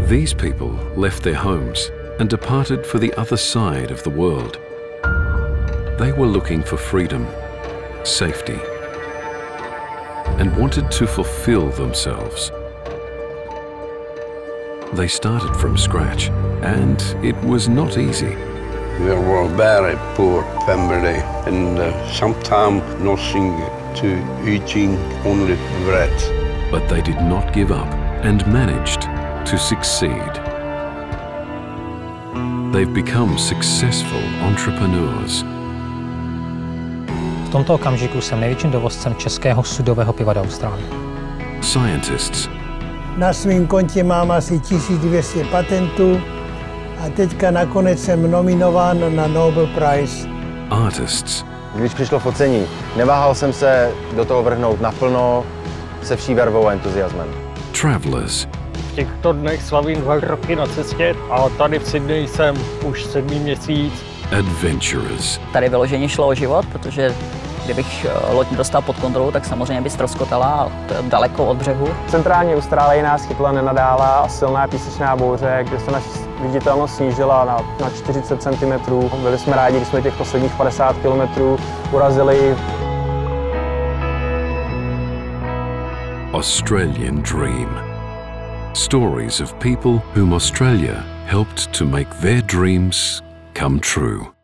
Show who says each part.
Speaker 1: These people left their homes and departed for the other side of the world. They were looking for freedom, safety, and wanted to fulfill themselves. They started from scratch, and it was not easy.
Speaker 2: We were a very poor family, and sometimes nothing to eating, only bread.
Speaker 1: But they did not give up and managed to succeed. They've become successful entrepreneurs.
Speaker 3: V tomto okamžiku jsem největším dovozcem českého sudového piva do Austrálie.
Speaker 1: Scientists.
Speaker 4: Na svém kontě mám asi 1200 patentů a teďka nakonec jsem nominován na Nobel Prize.
Speaker 1: Artists.
Speaker 5: Když přišlo focení, neváhal jsem se do toho vrhnout naplno se vší vervou a entuziasmem.
Speaker 1: Travelers.
Speaker 6: V těchto dnech slavím 2 roky na cestě a tady v Sydney jsem už 7. měsíc.
Speaker 1: Adventurers.
Speaker 7: Tady vyloženě šlo o život, protože kdybych loď dostal pod kontrolu, tak samozřejmě by ztroskotala a to je daleko od břehu.
Speaker 8: Centrální Austrálie nás chytla nenadála a silná písečná bouře, kde se naše viditelnost snížila na 40 cm. Byli jsme rádi, když jsme těch posledních 50 km urazili.
Speaker 1: Australian Dream. Stories of people whom Australia helped to make their dreams come true.